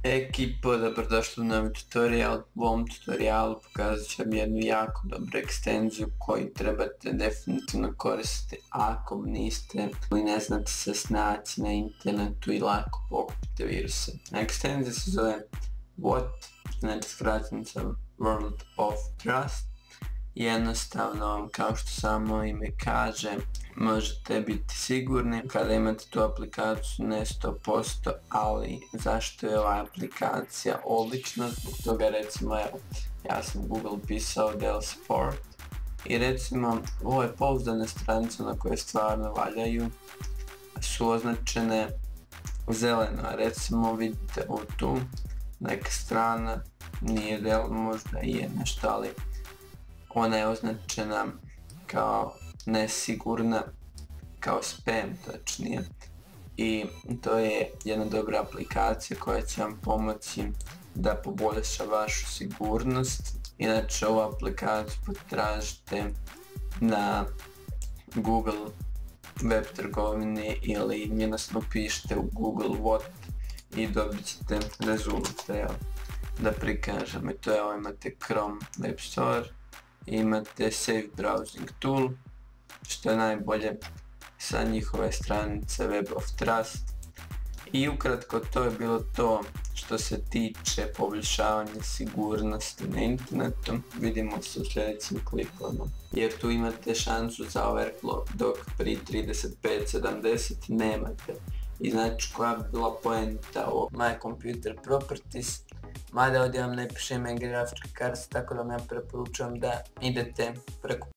Ekipo, dobrodošli u novi tutorial. U ovom tutorialu pokazat ću vam jednu jako dobru ekstenziju koju trebate definitivno koristiti ako niste ili ne znate se snaći na internetu i lako pokupite viruse. Ekstenzija se zove WOT, znači skraćenica World of Trust. Jednostavno, kao što samo ime kaže, možete biti sigurni kada imate tu aplikaciju, ne 100%, ali zašto je ova aplikacija odlična? Zbog toga recimo, evo, ja sam Google pisao Dell Support i recimo ove pouzdane stranice na koje stvarno valjaju su označene zeleno, a recimo vidite ovu tu, neka strana nije Dell, možda i je nešto, ali ona je označena kao nesigurna, kao spam točnije, i to je jedna dobra aplikacija koja će vam pomoći da poboljša vašu sigurnost. Inače, ovu aplikaciju potražite na Google web trgovini ili jednostavno pišite u Google WOT i dobit ćete rezultate. Da prikažem, i to je, imate Chrome Web Store, imate Safe Browsing Tool, što je najbolje sa njihove stranice Web of Trust. I ukratko, to je bilo to što se tiče poboljšavanja sigurnosti na internetu. Vidimo se u sljedećim klipovima, jer tu imate šansu za overclock, dok pri 3570 nemate. I znači, koja bi bila poenta o My Computer Properties, mada ovdje vam ne piše ime grafičke karte, tako da vam ja preporučujem da idete preko